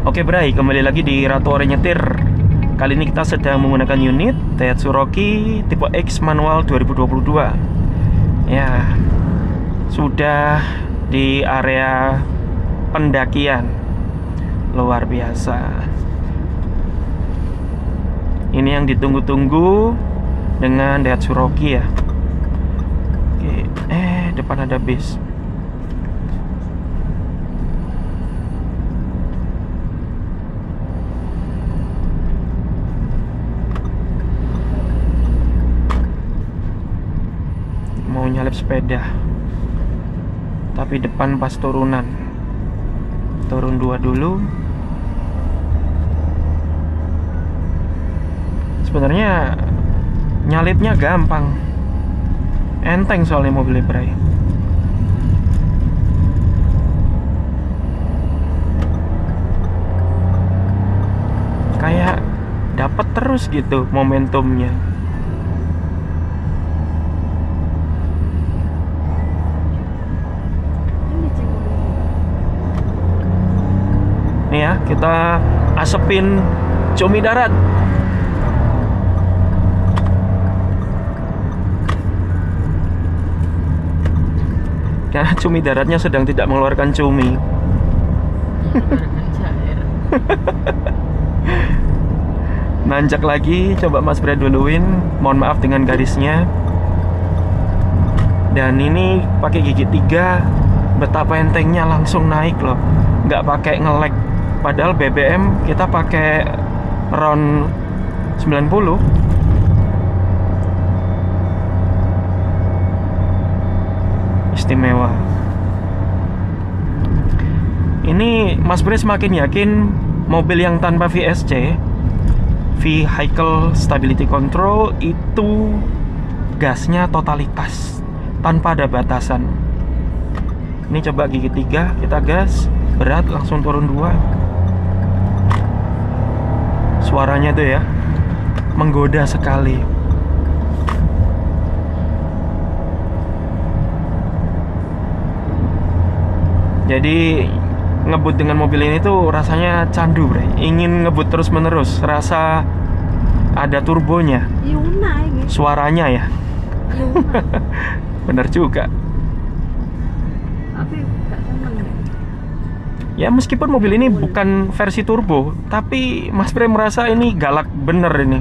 Oke Bray, kembali lagi di Ratu Ore Nyetir. Kali ini kita sedang menggunakan unit Daihatsu Rocky tipe X manual 2022. Ya, sudah di area pendakian. Luar biasa. Ini yang ditunggu-tunggu dengan Daihatsu Rocky ya. Oke, depan ada bis. Mau nyalip sepeda, tapi depan pas turunan. Turun 2 dulu. Sebenarnya nyalipnya gampang, enteng soalnya mobilnya Bray. Kayak dapat terus gitu momentumnya. Nih ya, kita asepin cumi darat. Karena cumi daratnya sedang tidak mengeluarkan cumi. Nanjak lagi, coba Mas Bre duluin. Mohon maaf dengan garisnya. Dan ini pakai gigi 3, betapa entengnya langsung naik loh. Nggak pakai nge-lag. Padahal BBM kita pakai RON 90. Istimewa. Ini Mas Bre semakin yakin mobil yang tanpa VSC, Vehicle Stability Control, itu gasnya totalitas tanpa ada batasan. Ini coba gigi 3, kita gas, berat langsung turun 2. Suaranya tuh ya, menggoda sekali. Jadi ngebut dengan mobil ini tuh rasanya candu, Bre. Ingin ngebut terus menerus, rasa ada turbonya. Yuna ini. Suaranya ya. Yuna. Bener juga. Tapi gak seneng. Ya meskipun mobil ini bukan versi turbo, tapi Mas Bre merasa ini galak bener ini.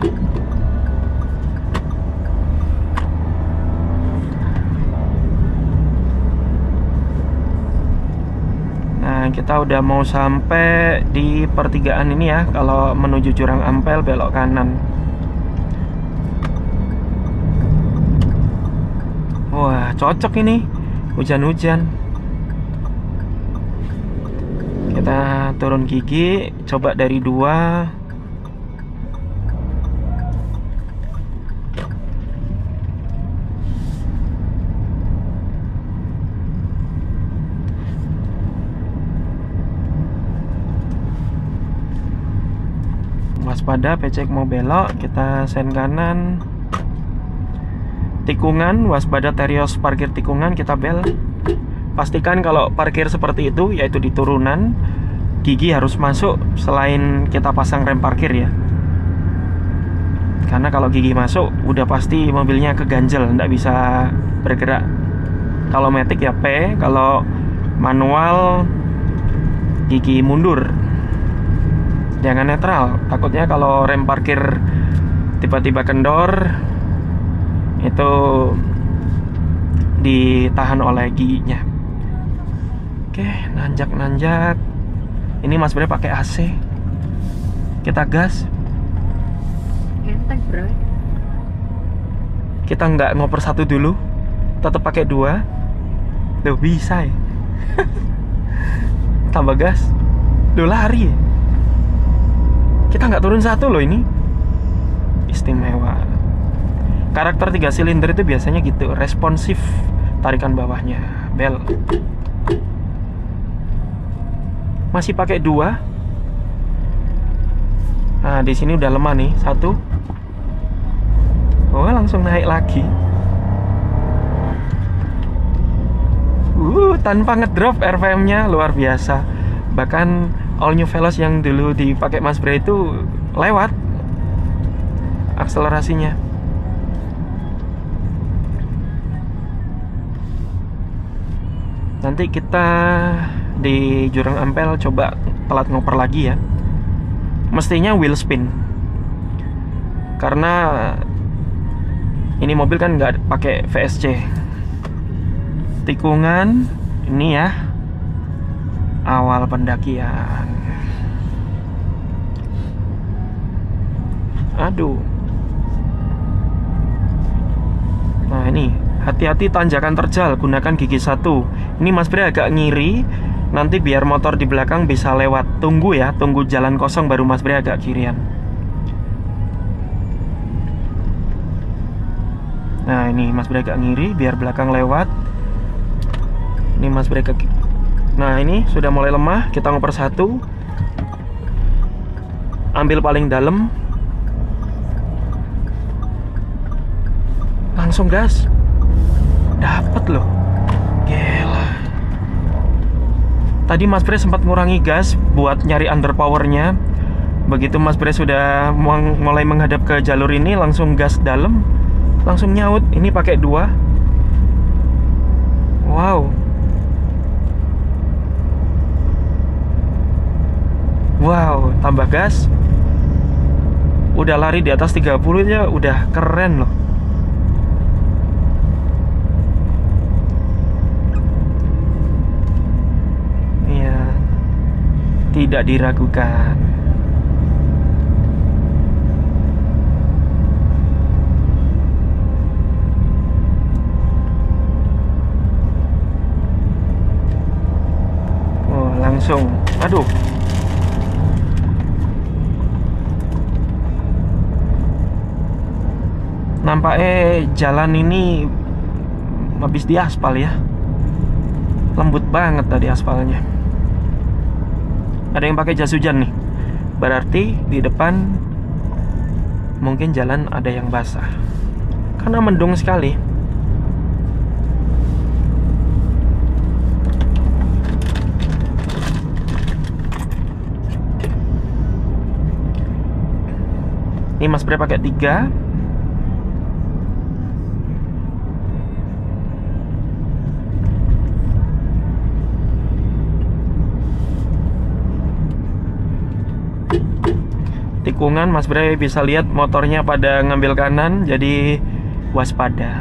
Nah, kita udah mau sampai di pertigaan ini ya. Kalau menuju Jurang Ampel belok kanan. Wah, cocok ini. Hujan-hujan. Kita turun gigi, coba dari 2. Waspada, pecek mau belok, kita sen kanan. Tikungan, waspada terios parkir tikungan, kita bel. Pastikan kalau parkir seperti itu, yaitu di turunan, gigi harus masuk selain kita pasang rem parkir ya. Karena kalau gigi masuk, udah pasti mobilnya keganjel, nggak bisa bergerak. Kalau matic ya P, kalau manual gigi mundur. Jangan netral, takutnya kalau rem parkir tiba-tiba kendor, itu ditahan oleh giginya. Oke, nanjak-nanjak. Ini Mas Bre pakai AC. Kita gas. Enteng, Bro. Kita nggak ngoper 1 dulu, tetap pakai 2. Tuh bisa ya. Tambah gas. Duh, lari ya. Kita nggak turun 1 loh ini. Istimewa. Karakter 3 silinder itu biasanya gitu, responsif tarikan bawahnya. Bel. Masih pakai 2. Nah, di sini udah lemah nih, 1. Oh, langsung naik lagi. Tanpa ngedrop RPM-nya luar biasa. Bahkan all new Veloz yang dulu dipakai Mas Bray itu lewat akselerasinya. Nanti kita di Jurang Ampel coba telat ngoper lagi ya. Mestinya wheel spin, karena ini mobil kan nggak pakai VSC. Tikungan ini ya, awal pendakian. Aduh. Nah ini, hati-hati tanjakan terjal, gunakan gigi 1. Ini Mas Bray agak ngiri, nanti biar motor di belakang bisa lewat. Tunggu ya, tunggu jalan kosong baru Mas Bray agak kirian. Nah ini Mas Bray agak ngiri, biar belakang lewat. Ini Mas Bray ke... Nah ini sudah mulai lemah, kita ngoper 1. Ambil paling dalam, langsung gas. Dapet loh. Gila. Tadi Mas Bray sempat ngurangi gas buat nyari underpowernya. Begitu Mas Bray sudah mulai menghadap ke jalur ini, langsung gas dalam, langsung nyaut. Ini pakai 2. Wow. Wow, tambah gas. Udah lari di atas 30 aja, udah keren loh. Iya, tidak diragukan. Oh, langsung. Aduh. Nampaknya jalan ini habis diaspal ya. Lembut banget tadi aspalnya. Ada yang pakai jas hujan nih. Berarti di depan mungkin jalan ada yang basah, karena mendung sekali. Ini Mas Bray pakai 3. Tikungan Mas Bray bisa lihat motornya pada ngambil kanan, jadi waspada.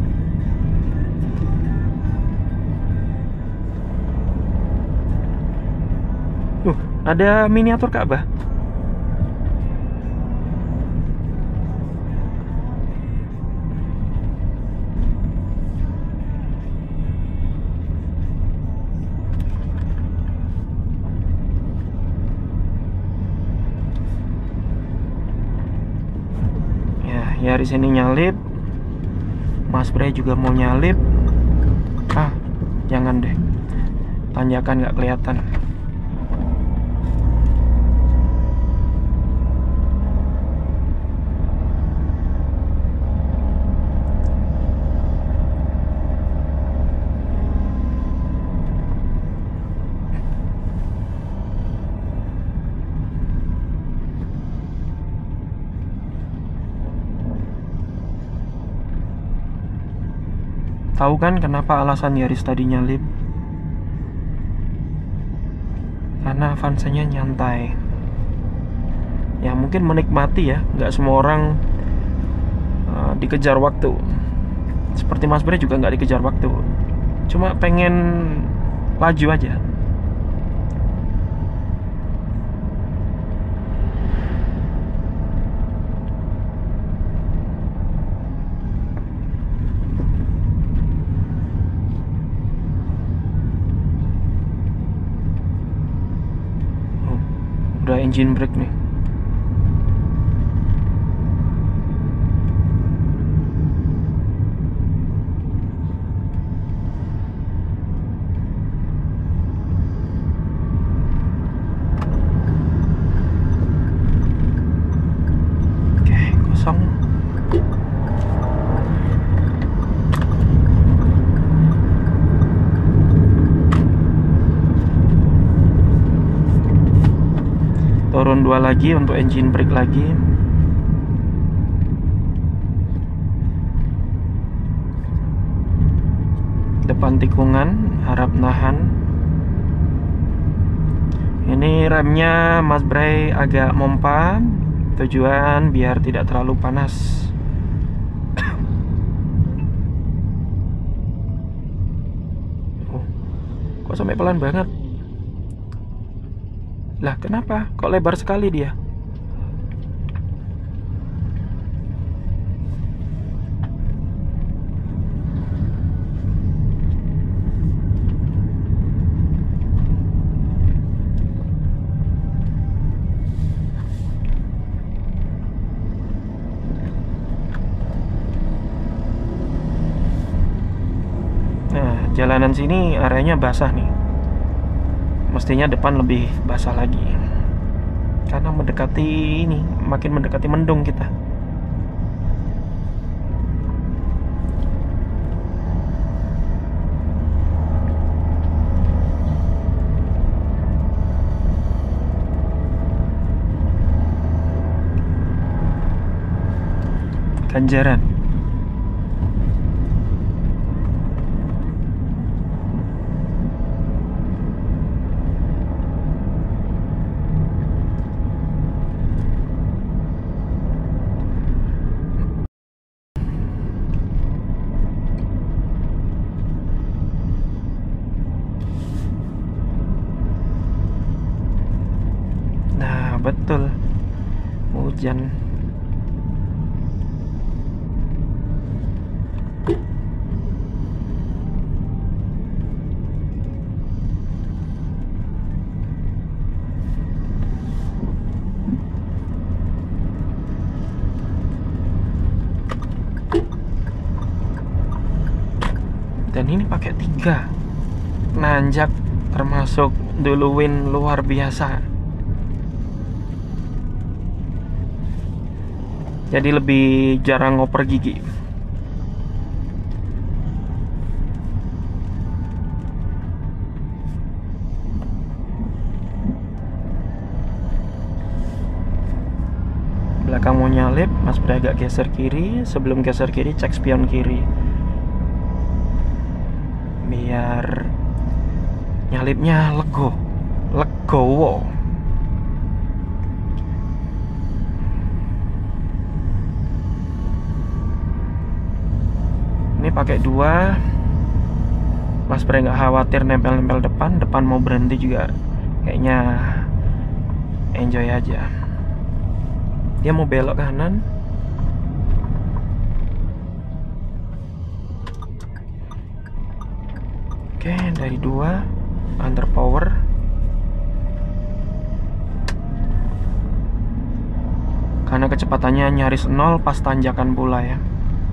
Ada miniatur Ka'bah. Yaris ini nyalip, Mas Bray juga mau nyalip. Ah, jangan deh, tanjakan nggak kelihatan. Tahu kan kenapa alasan Yaris tadi nyalip? Karena Avanza-nya nyantai. Ya mungkin menikmati ya, nggak semua orang dikejar waktu. Seperti Mas Bray juga nggak dikejar waktu, cuma pengen laju aja. Udah engine brake nih. Oke, kosong. turun 2 lagi untuk engine brake lagi. Depan tikungan, harap nahan. Ini remnya Mas Bray agak mompa, tujuan biar tidak terlalu panas. Oh, kok sampai pelan banget? Lah kenapa? Kok lebar sekali dia? Nah, jalanan sini areanya basah nih. Mestinya depan lebih basah lagi. Karena mendekati ini, makin mendekati mendung kita. Ganjaran. Nah, betul. Hujan. Dan ini pakai 3 nanjak, termasuk duluin luar biasa. Jadi lebih jarang ngoper gigi. Belakang mau nyalip, Mas Bray agak geser kiri. Sebelum geser kiri, cek spion kiri. Biar nyalipnya legowo. Ini pakai 2. Mas Bray nggak khawatir nempel-nempel depan mau berhenti juga kayaknya enjoy aja. Dia mau belok kanan. Oke, dari 2 under power. Karena kecepatannya nyaris 0 pas tanjakan pula ya.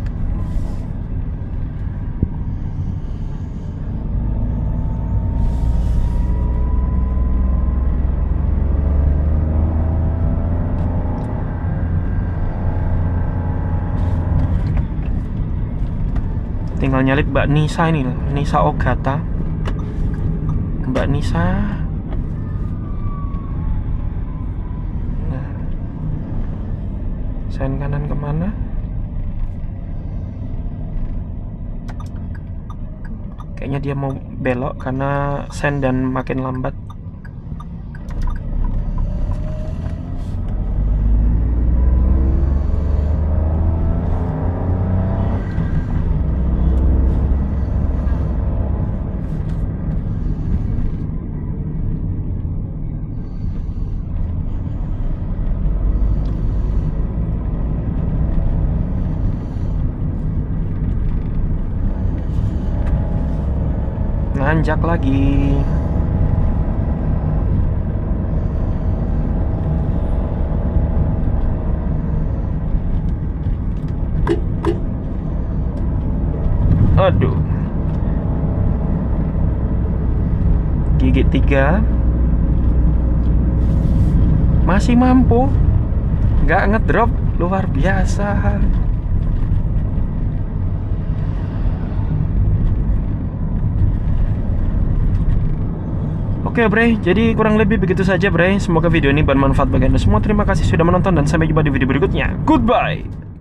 Tinggal nyalip Mbak Nisa ini loh, Nisa Ogata. Mbak Nisa. Nah, sen kanan kemana? Kayaknya dia mau belok karena sen dan makin lambat. Nanjak lagi. Aduh. Gigi 3. Masih mampu. Nggak ngedrop, luar biasa. Oke Bre, jadi kurang lebih begitu saja Bre. Semoga video ini bermanfaat bagi Anda semua. Terima kasih sudah menonton dan sampai jumpa di video berikutnya. Goodbye.